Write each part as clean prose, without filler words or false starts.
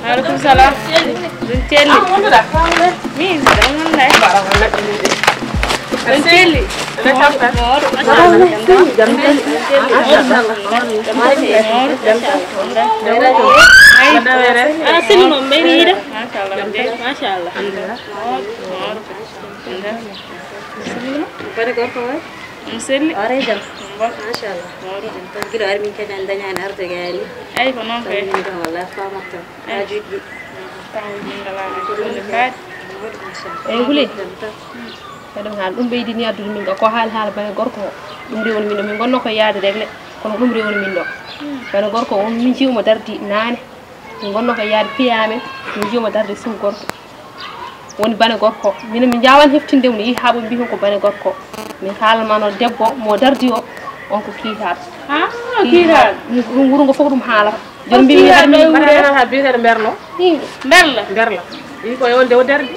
Alaikum salam. Celli. Min da mun dai. Celli. Muselli Orejam. Mashallah. Tan kilo armin kanya andanya an arte gani. ay ko non kay Wallahi fa makta. Ajudi. taw ngala ko don kat Gule kadam hal dum beydi ni addu min ko hal bana gorko dum rewol min min gonno ko yaade regle kono dum rewol min do bana gorko on min jiwmo dardi nane min gonno ko yaade piyame min jiwmo dardi sum gorko woni bana gorko min jawan heftinde mun yi habo bi ko bana gorko min halma no debbo mo dardi o on ko kiitaat ha kiitaat nguru ngo fokdum haala jom bi mi ha bi tan berno berla yi ko yolde o dardi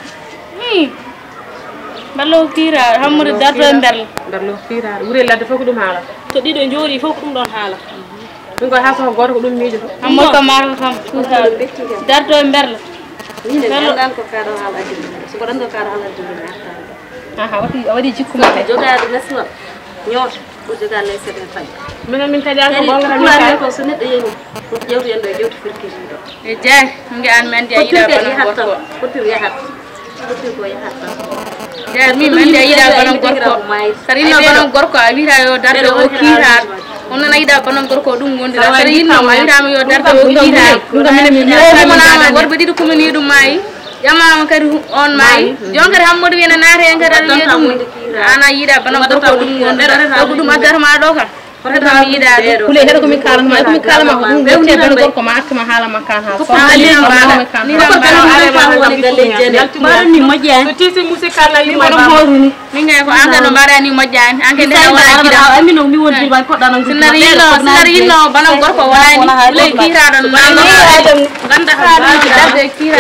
ballo kira hamude dardo berlo kira wure ladde fokdum haala to dido jori fokdum don haala dum ko haso gorko ko dum miijo hammo ko mar kam dardo berla Ni dan ko karo hala ajudi. So ko dan ko karo hala ajudi. aha wadi jikku ma Jogaade lesno. Ñoo ko jogaade lay sete fay. min tadi ko gonga min ko so neddo yeni. Ko jewtu yendo jewtu firkiri do. e jaay ngi an men dia ida bana gorko Potir yahat. Potir ko yahat. jaay mi men dia ida bana gorko sarino bana gorko a wiira yo dardo o kiiraat on nana ida bana gorko dum gondira sarino ma wiira yo dardo o kiiraat min worbe dido ko min yidum mai yamama kadi on mai jonkere hammodi wena naate en kadi ala yedum ana yida bana gorko dum gondira ko dum agar ma do ka mi yida kule hedo ko mi kalama ko dum gote bana gorko ma akma hala makan ha so ali ni Barani majani. tisi musikala li ma horuni mi ngay ko anga no barani majani anke de wala kida Amino mi woni ban ko danan sinarino bana gorko walani le kira don ma ganda darde kira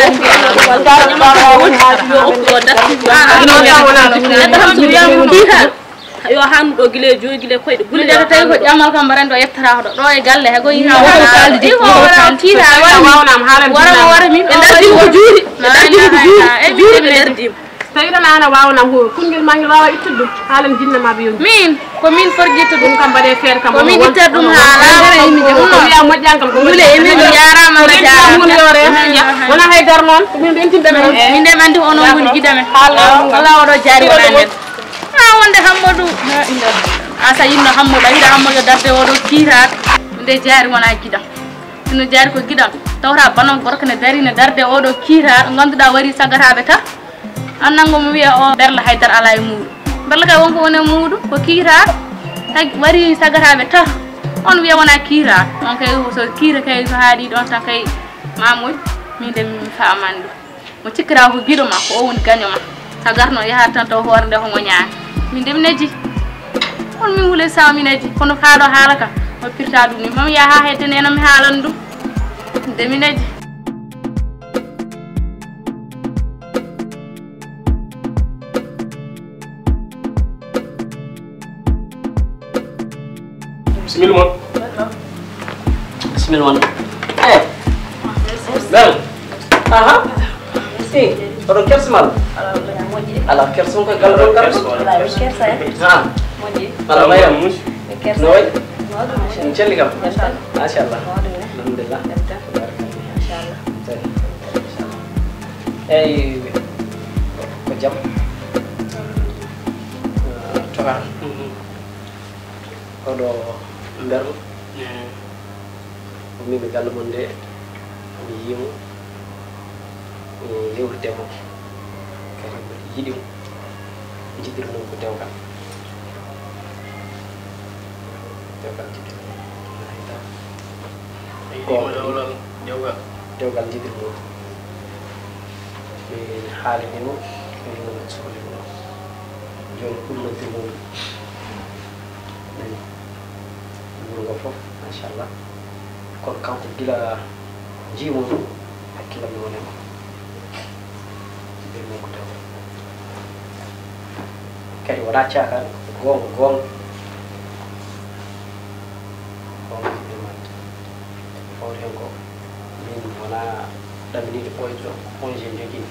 yo han do gile joyi gile koyde gule de tay ko jamal kam barando yettara do e galle he go yi ha wala di ko wala kira wara mi be dardi ko juuri e mi dardi tawi dana ana wawnam ho kungel ma ngi wawa ittudu halan jinna ma biyon min ko min forjito dum kam bade fer kam ko min itta dum hala ko mi am modjan kam ko gule e min jarama na mun yore wona hay dar non min bentinde men min de mandi onon goni gidame wala odo jari wala men wonde Hammadu asa yinno Hammadu ida Hammadu darde odo kirat nde jari wona gidam no jari ko gidam tawra banon gorko ne dari ne darde odo kirat ganduda wari sagatabe ta annango mo wiya o berla haydar ala e muudu berla kay wonko wona muudu ko kirat wari sagatabe ta on wiya wona kirat on kay so kira kay so haadi don tan kay mamoy min de mi faamande mo cikira ko gido ma ko o woni ganyo ma sagarno yaha tan to horde ko ngonya min dem neji on min wule sa min neji kono faado halaka o pirta dum ni mam yaha hete nena mi halan dum dem neji Bismillah. Bel. Aha. Si. Orang kerja mal. Ala kerja ko galon kerja. kersa ya. Ha. Moji. Malam ayam. Kersa. Noi. Modu Inceli kam. Masyaallah. Masyaallah. Modu. Alhamdulillah. Masyaallah. Eh. Kejam. Coba. Odo mber. Mi be gallo monde. Mi yimu. Yewtemo. Kadi yidim. Jidir non ko dewgal. Dewgal jidir. Dewgal jidir mo. Mi haali ni mo. Mi non sohli mo. Joni kullo timo. Wuro fof machallah. Kon kanko gila jiimo hakkila mi wonema. Kadi wala caakan gonga gonga on ɗuman fawde hen ko min wona ɗaminiɗo ɓoyɗo congé jogui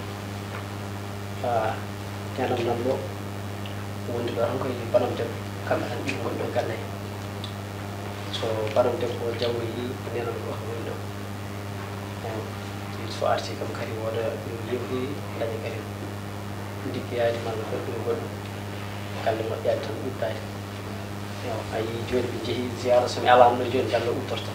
ñanam nan ɗo wondi ɗo tan koye banam debbo kamɓe tan ɗiɗi gonɗo e galle so banam debbo jawwoyi nenam ɗo ko woni ɗo so arti kam kadi woda lewhi daña kadi liggoyade malla goɗɗum e goɗɗum galle moƴƴade tan uddade ayi joni ɓe jeehi ziyara somi alano ɗo joni galle udtorto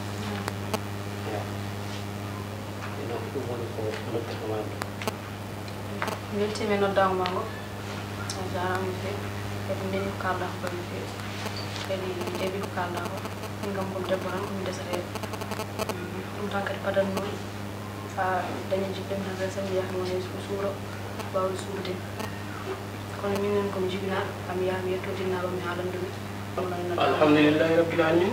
donc ɗum woni ko noddirtamami ɗo weltimi noddama ma ngo a jarama no fewi kadi ndeni ko kalɗa ko no fewi kadi heeɓi ko kalɗa ko min kam komi debbo tan komi desete ɗum tan kadi padannoyi ha daña jiɗɗemi tan resa mi yaha mi wona suuro wawde suurde kono minen komi jibinaɗo kam yaha mi yetto jinnaɓe mi haalandumi alhamdulillahi rabbil alamin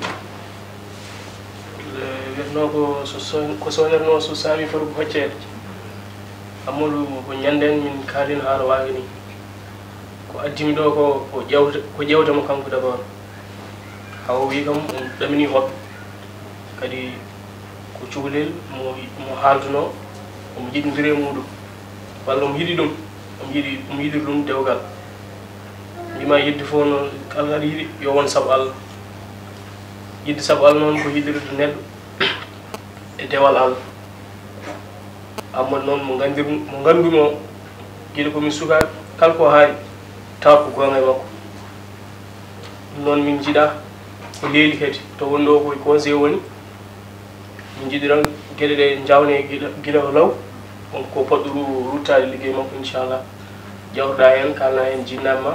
wiyatno ko soñatno so saami foti ko hoccede Amadou ko ñanden min kaalino haala wawi ni ko addimi ɗo ko ƴewtamo kanko d' abord haw wi kam ɗamini hoɓɓe kadi ko cukalel mo haalduno omo jiɗodiri e muɗum walla omo yiɗi ɗum omo yiɗiri ɗum dewgal mbima yidde fof no kala aɗa yiɗi yo won saabu Allah yidde saabu Allah noon ko yiɗirde neɗɗo e dewal Allah Amadou noon mo gandumi o guiɗo komin sukaɓe kala ko haali taw ko gonga e makko ɗum noon min jiiɗa ko leeli kadi to woni ɗo koye conseil woni min jiiɗiran gueɗe ɗe jawne guila o law on ko poɗɗo ruttade ligguey makko inchallah jawtoɗa hen kalna hen jinnaɓe ma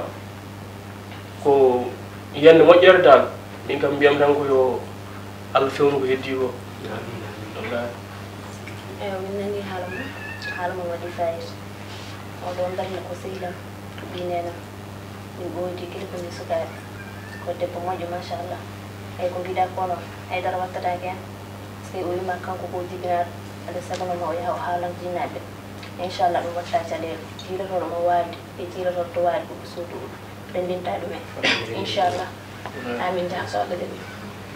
ko yiyande moƴƴere dal min kam mbiyam tan ko yo Allah fewnu ko heddi ko wallahi min nani haala mo waɗi fayida o ɗon darna ko sehlam tuɓɓi nena min ɓoydi kadi komin sukaɓe ko debbo moƴƴo machallah eyyi ko mbiɗa ko noon haydara wattatake hen par ce que o wima kanko ko jibinaɗo aɗa sagonono o yaha o haalan jinnaɓe inchallah ɗum watta caɗele jiilotoɗo mo waalde e jiilotoɗo to waali ɓuɓe suudu rendinta ɗumen inchallah amin jaha so Allah jaɓi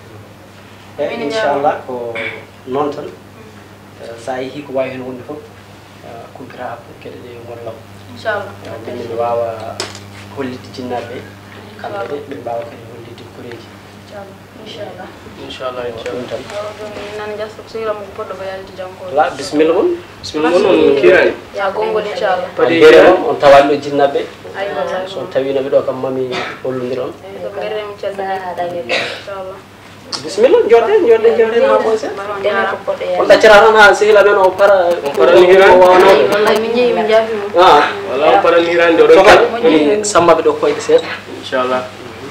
eyyi inchallah ko noon tan sa yeehi ko wawi hen wonde foof kumpita gueɗe ɗe gollaw inchallah min wawa hollitde jinnaɓe kamɓe ɗe ɓe mbawa kadi hollitde koreji inchallah inchallah ɗum tan joni nan jasta ko sehlam ko poɗɗo ko yalti janko la bisimilla mon on kirani ya gongol inchallah beere on tawani ɗo jinnaɓe ayi wallahi so tawinoɓe ɗo kam mami hollodir on so guerremi calmini inchallah bisimilla jooɗe ha ɓoose deme ko poɗɗo on ɗaccata tan ha sehila men o para hirani wawanode wallahi min jeeyi min jaafimo wala on parani hirani de sokal sammaɓe ɗo koyɗe seeɗa inchallah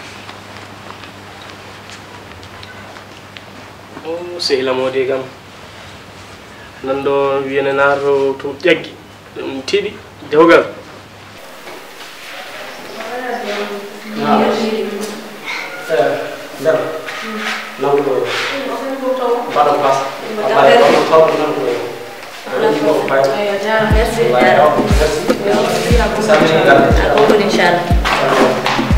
sehila mode kam nanɗo wiyane nato to ƴaggi ɗum tiiɗi dewgal nder nanɗo mbaɗa place on tawko nanɗo merci inchallah